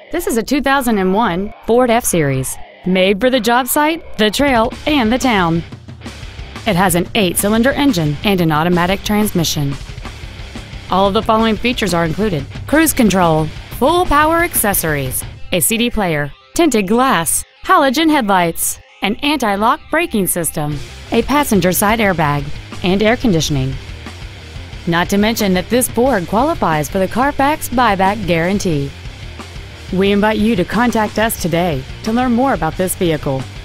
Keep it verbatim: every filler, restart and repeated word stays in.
This is a two thousand one Ford F-Series, made for the job site, the trail, and the town. It has an eight-cylinder engine and an automatic transmission. All of the following features are included: cruise control, full power accessories, a C D player, tinted glass, halogen headlights, an anti-lock braking system, a passenger side airbag, and air conditioning. Not to mention that this Ford qualifies for the Carfax buyback guarantee. We invite you to contact us today to learn more about this vehicle.